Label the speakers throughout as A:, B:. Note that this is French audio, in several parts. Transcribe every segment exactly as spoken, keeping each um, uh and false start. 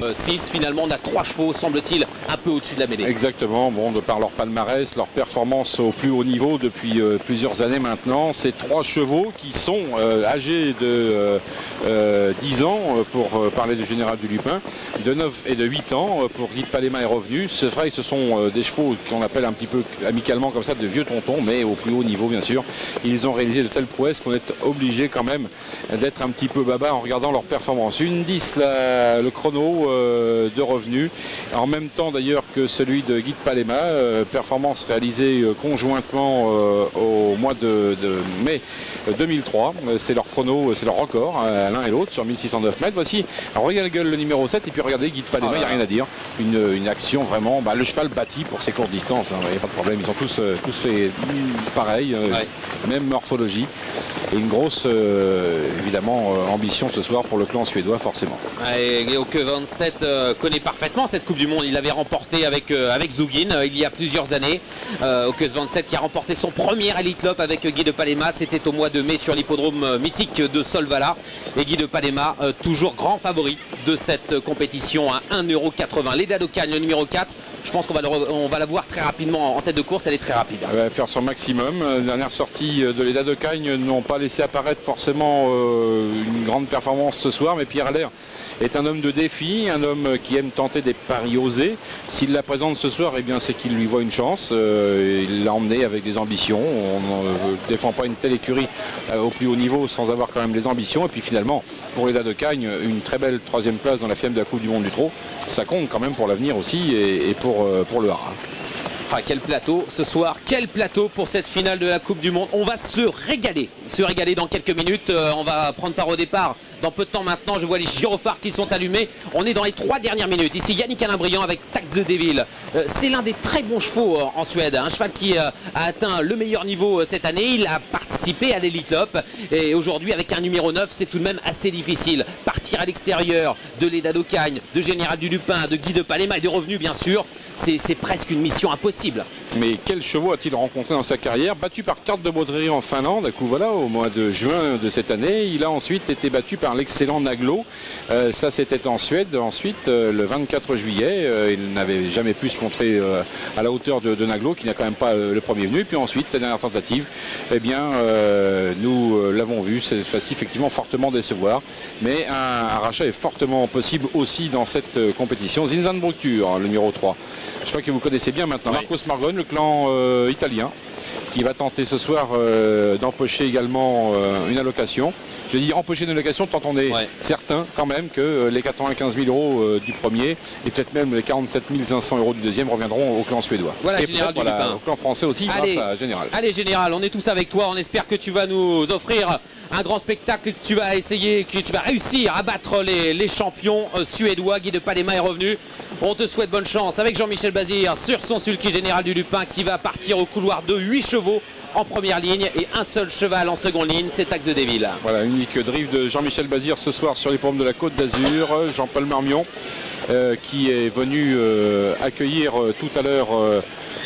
A: six. Finalement, on a trois chevaux, semble-t-il, un peu au-dessus de la mêlée.
B: Exactement. Bon, de par leur palmarès, leur performance au plus haut niveau depuis euh, plusieurs années maintenant, ces trois chevaux qui sont euh, âgés de euh, euh, dix ans, euh, pour euh, parler du Général du Lupin, de neuf et de huit ans, euh, pour Guy de Palema est revenu. Ce vrai, ce sont euh, des chevaux qu'on appelle un petit peu amicalement comme ça, de vieux tontons, mais au plus haut niveau, bien sûr. Ils ont réalisé de telles prouesses qu'on est obligé quand même d'être un petit peu baba en regardant leur performance. Une dix, la, le chrono euh, de revenu, en même temps d'ailleurs que celui de Guy de Palema, euh, performance réalisée euh, conjointement euh, au mois de, de mai deux mille trois. Euh, c'est leur chrono, c'est leur record, euh, l'un et l'autre, sur mille six cent neuf mètres. Voici, Royal Gull, le numéro sept, et puis regardez Guy de Palema, il n'y a rien à dire. Une, une action vraiment, bah, le cheval bâti pour ses courtes distances, il n'y a pas de problème, ils sont tous, euh, tous fait pareil, euh, ouais. Même morphologie. Et une grosse, euh, évidemment, euh, ambition ce soir pour le clan suédois, forcément.
A: Et Åke Vanstedt euh, connaît parfaitement cette Coupe du Monde. Il l'avait remporté avec, euh, avec Zugin euh, il y a plusieurs années. Euh, Åke Vanstedt qui a remporté son premier Elite Lopp avec Guy de Palema. C'était au mois de mai sur l'hippodrome euh, mythique de Solvalla. Et Guy de Palema, euh, toujours grand favori de cette euh, compétition à un euro quatre-vingts. Leda Docagne, le numéro quatre. Je pense qu'on va, on va la voir très rapidement en tête de course. Elle est très rapide.
B: Elle va faire son maximum. Les dernières sorties de Leda Docagne n'ont pas laissé apparaître forcément euh, une grande performance ce soir, mais Pierre Allaire est un homme de défi, un homme qui aime tenter des paris osés. S'il la présente ce soir, eh bien c'est qu'il lui voit une chance. Euh, il l'a emmené avec des ambitions. On ne défend pas une telle écurie euh, au plus haut niveau sans avoir quand même des ambitions. Et puis finalement, pour Leda Docagne, une très belle troisième place dans la finale de la Coupe du Monde du Trot, ça compte quand même pour l'avenir aussi et, et pour, euh, pour le Haras.
A: Ah, quel plateau ce soir, quel plateau pour cette finale de la Coupe du Monde. On va se régaler, se régaler dans quelques minutes. Euh, on va prendre part au départ dans peu de temps maintenant. Je vois les gyrophares qui sont allumés. On est dans les trois dernières minutes. Ici Yannick Alain-Briand avec Tax the Devil. Euh, c'est l'un des très bons chevaux euh, en Suède. Un cheval qui euh, a atteint le meilleur niveau euh, cette année. Il a participé à l'Elite Lopp. Et aujourd'hui avec un numéro neuf, c'est tout de même assez difficile. Partir à l'extérieur de Leda Docagne, de Général du Lupin, de Guy de Palema et de Revenu bien sûr. C'est presque une mission impossible.
B: Mais quel chevaux a-t-il rencontré dans sa carrière? Battu par Carte de Baudry en Finlande, à coup voilà, au mois de juin de cette année. Il a ensuite été battu par l'excellent Naglo. Euh, ça, c'était en Suède. Ensuite, euh, le vingt-quatre juillet, euh, il n'avait jamais pu se montrer euh, à la hauteur de, de Naglo, qui n'a quand même pas euh, le premier venu. Puis ensuite, sa dernière tentative, eh bien, euh, nous euh, l'avons vu, cette fois-ci, effectivement, fortement décevoir. Mais un, un rachat est fortement possible aussi dans cette euh, compétition. Zinzan Bructure, le numéro trois. Je crois que vous connaissez bien maintenant. Oui. Marcos Margone, le clan euh, italien, qui va tenter ce soir euh, d'empocher également euh, une allocation. Je dis empocher une allocation tant on est ouais. certain quand même que euh, les quatre-vingt-quinze mille euros euh, du premier et peut-être même les quarante-sept mille cinq cents euros du deuxième reviendront au clan suédois.
A: Voilà,
B: et
A: Général du
B: voilà,
A: Lupin.
B: Au clan français aussi,
A: allez,
B: grâce à Général.
A: Allez Général, on est tous avec toi. On espère que tu vas nous offrir un grand spectacle, que tu vas essayer, que tu vas réussir à battre les, les champions euh, suédois. Guy de Palema est revenu. On te souhaite bonne chance avec Jean-Michel Bazir sur son sulky Général du Lupin qui va partir au couloir de huit chevaux en première ligne et un seul cheval en seconde ligne, c'est Tax the Devil.
B: Voilà, unique drive de Jean-Michel Bazir ce soir sur les pommes de la Côte d'Azur. Jean-Paul Marmion euh, qui est venu euh, accueillir euh, tout à l'heure euh,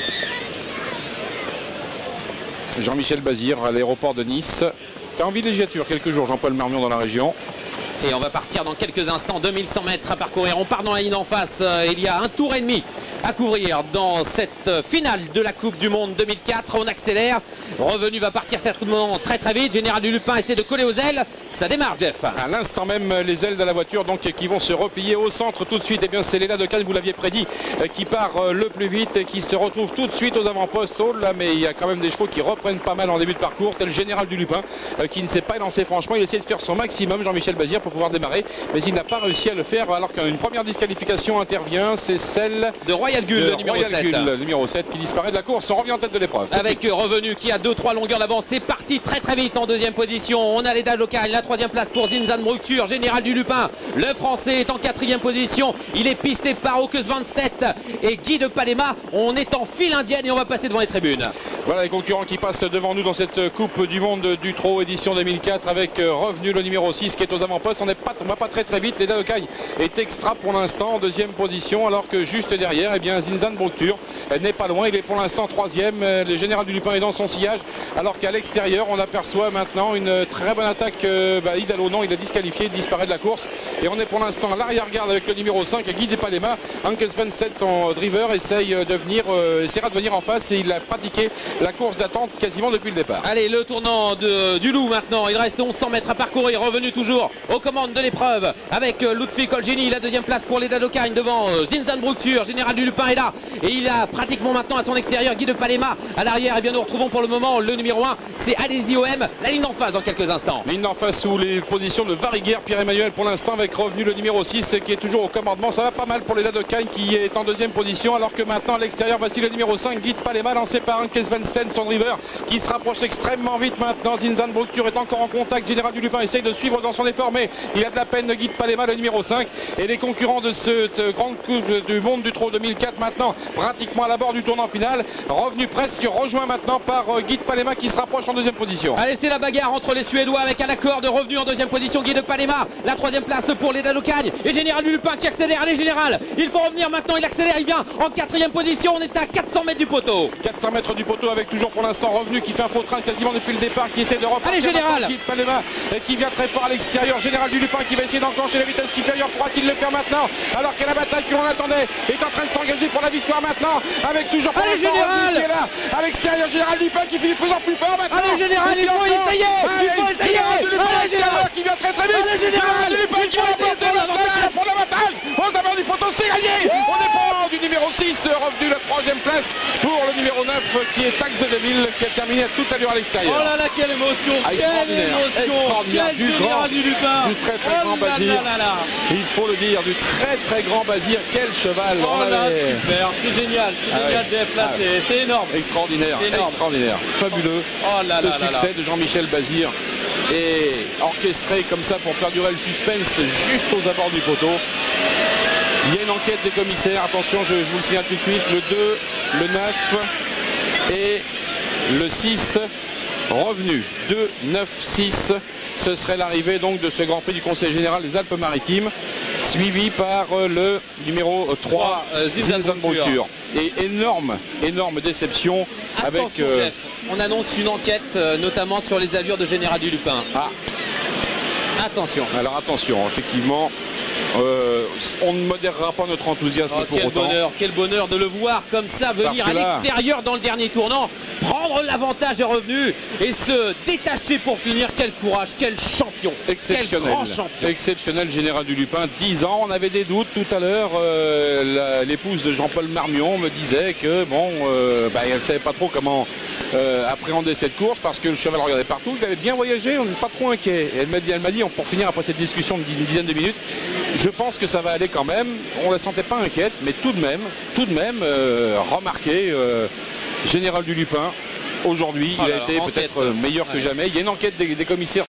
B: Jean-Michel Bazir à l'aéroport de Nice. T'as en villégiature quelques jours, Jean-Paul Marmion, dans la région.
A: Et on va partir dans quelques instants, deux mille cent mètres à parcourir. On part dans la ligne en face. Il y a un tour et demi à couvrir dans cette finale de la Coupe du Monde deux mille quatre. On accélère. Revenu va partir certainement très très vite. Général du Lupin essaie de coller aux ailes. Ça démarre, Jeff.
B: À l'instant même, les ailes de la voiture donc qui vont se replier au centre tout de suite. Et bien c'est Leda Docagne, vous l'aviez prédit, qui part le plus vite et qui se retrouve tout de suite aux avant-postes. Oh là, mais il y a quand même des chevaux qui reprennent pas mal en début de parcours. Tel Général du Lupin qui ne s'est pas lancé franchement. Il essaie de faire son maximum, Jean-Michel Bazir, pour pouvoir démarrer, mais il n'a pas réussi à le faire alors qu'une première disqualification intervient, c'est celle
A: de Royal Gull,
B: de
A: le numéro
B: Royal
A: sept.
B: Gull, le numéro sept qui disparaît de la course. On revient en tête de l'épreuve.
A: Avec Revenu qui a deux trois longueurs d'avance. C'est parti très très vite en deuxième position. On a Leda Docagne, la troisième place pour Zinzan Bructure. Général du Lupin, le français, est en quatrième position. Il est pisté par Åke Vanstedt et Guy de Palema. On est en file indienne et on va passer devant les tribunes.
B: Voilà les concurrents qui passent devant nous dans cette Coupe du Monde du Trot édition deux mille quatre avec Revenu, le numéro six, qui est aux avant-postes. ça ne va pas très très vite. Les Dadocagne est extra pour l'instant en deuxième position, alors que juste derrière, eh bien, Zinzan-Bructure n'est pas loin. Il est pour l'instant troisième. Le Général du Lupin est dans son sillage, alors qu'à l'extérieur, on aperçoit maintenant une très bonne attaque. Euh, bah, Idalo, non, il est disqualifié, il disparaît de la course. Et on est pour l'instant à l'arrière-garde avec le numéro cinq, Guy Depalema. Anke Svenstedt, son driver, essaye de venir, euh, essaiera de venir en face, et il a pratiqué la course d'attente quasiment depuis le départ.
A: Allez, le tournant de, du Loup maintenant. Il reste onze cents mètres à parcourir. Revenu toujours aux commandes de l'épreuve avec euh, Lutfi Colgini. La deuxième place pour les Dadocagne devant euh, Zinzan-Bructure. Général du Lupin est là. Et il a pratiquement maintenant à son extérieur Guy Depalema à l'arrière. Et bien nous retrouvons pour le moment le numéro un. C'est Alési O M. La ligne d'en face dans quelques instants.
B: Ligne d'en face sous les positions de Variguer, Pierre-Emmanuel pour l'instant, avec revenu le numéro six qui est toujours au commandement. Ça va pas mal pour les Dadocagne qui est en deuxième position, alors que maintenant à l'extérieur, voici le numéro cinq, Guy Depalema, lancé par Anke Svenstedt, son driver, qui se rapproche extrêmement vite maintenant. Zinzan-Bructure est encore en contact. Général du Lupin essaye de suivre dans son effort, mais il a de la peine. Guy Depalema, le numéro cinq, et les concurrents de cette grande coupe du monde du trot deux mille quatre maintenant pratiquement à la bord du tournant final, revenu presque, rejoint maintenant par Guy Depalema qui se rapproche en deuxième position.
A: Allez, c'est la bagarre entre les Suédois avec un accord de revenu en deuxième position. Guy Depalema, la troisième place pour les Dadocagne, et Général du Lupin qui accélère. Allez Général, il faut revenir maintenant, il accélère, il vient en quatrième position. On est à quatre cents mètres du poteau.
B: quatre cents mètres du poteau, avec toujours pour l'instant revenu qui fait un faux train quasiment depuis le départ, qui essaie de repartir.
A: Allez Général,
B: Guy Depalema qui vient très fort à l'extérieur. Général du Lupin qui va essayer d'enclencher la vitesse supérieure. Pourra-t-il le faire maintenant, alors que la bataille que l'on attendait est en train de s'engager pour la victoire maintenant, avec toujours pour
A: allez Général
B: qui est là à l'extérieur. Général du Lupin qui finit de plus en plus fort maintenant.
A: Allez Général, il faut essayer, il faut essayer. Allez Général
B: qui vient très très vite.
A: Allez Général,
B: du Lupin qui va essayer de l'avantage pour l'avantage aux abords du poteau. C'est gagné. On est pour du numéro six, revenu la troisième place pour le numéro neuf qui est Tax de Deville, qui a terminé à toute allure à l'extérieur.
A: Oh là là, quelle émotion,
B: ah,
A: quelle émotion, quel
B: du
A: Général
B: grand,
A: du Lupin,
B: du très très
A: oh
B: grand
A: là
B: Bazir.
A: Là là là.
B: Il faut le dire, du très très grand Bazir. Quel cheval.
A: Oh
B: on
A: là,
B: avait...
A: super, c'est génial, c'est
B: ah
A: génial
B: ouais.
A: Jeff, là
B: ah ouais.
A: c'est énorme.
B: Extraordinaire,
A: énorme.
B: extraordinaire, fabuleux.
A: Oh là
B: ce
A: là
B: succès
A: là là.
B: de Jean-Michel Bazir est orchestré comme ça pour faire durer le suspense juste aux abords du poteau. Il y a une enquête des commissaires, attention, je, je vous le signale tout de suite, le deux, le neuf et le six revenu. deux, neuf, six, ce serait l'arrivée donc de ce Grand Prix du Conseil Général des Alpes-Maritimes, suivi par euh, le numéro trois, euh, Zinzan-Bructure. Et énorme, énorme déception.
A: Attention
B: avec, euh...
A: Jeff, on annonce une enquête euh, notamment sur les allures de Général du Lupin.
B: Ah.
A: Attention.
B: Alors attention, effectivement, euh, on ne modérera pas notre enthousiasme
A: oh,
B: pour
A: quel
B: autant.
A: bonheur, quel bonheur de le voir comme ça venir à l'extérieur dans le dernier tournant, prendre l'avantage des revenus et se détacher pour finir. Quel courage, quel champion,
B: exceptionnel,
A: quel grand champion.
B: Exceptionnel Général du Lupin, dix ans, on avait des doutes tout à l'heure. Euh, l'épouse de Jean-Paul Marmion me disait que bon, euh, bah, elle ne savait pas trop comment euh, appréhender cette course parce que le cheval regardait partout, il avait bien voyagé, on n'est pas trop inquiet. Et elle m'a dit, elle m'a dit, pour finir après cette discussion d'une dizaine de minutes, je pense que ça va aller quand même. On ne la sentait pas inquiète, mais tout de même, tout de même, euh, remarqué, euh, Général du Lupin, aujourd'hui, oh il a été peut-être meilleur ouais. que jamais. Il y a une enquête des, des commissaires